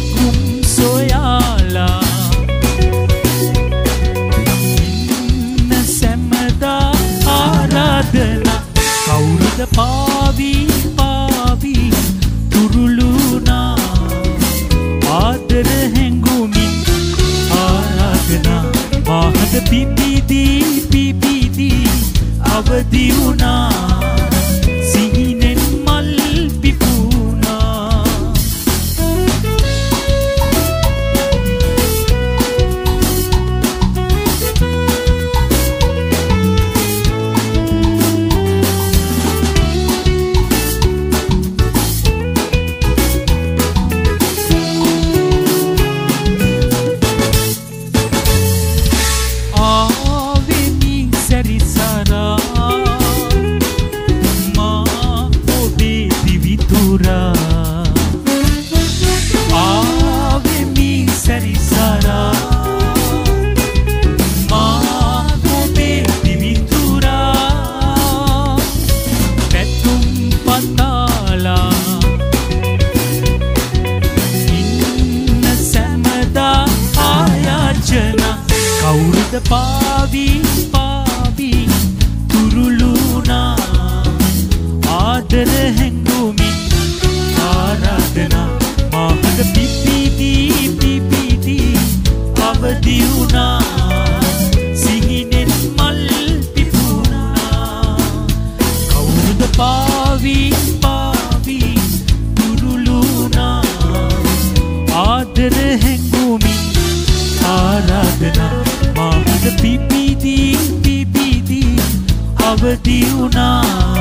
ගුම් සොයාලා ඉන්න සැමදා ආරාධනා කවුරුද පාවී පාවී තුරුළුනා ආදර හැඟුමින් ආරාධනා මාහද පිපිදී පිපිදී අවදි වුණා සිහිනෙන් මල් පිපුණා පාවී පාවී තුරුළුනා ආදර හැඟුමින් ආරාධනා මාහද පිපිදී පිපිදී අවදි වුණා සිහිනෙන් මල් පිපුණා කවුරුද පාවී පාවී තුරුළුනා ආදර හැඟුමින් ආරාධනා මාහද පිපිදී පිපිදී අවදි වුණා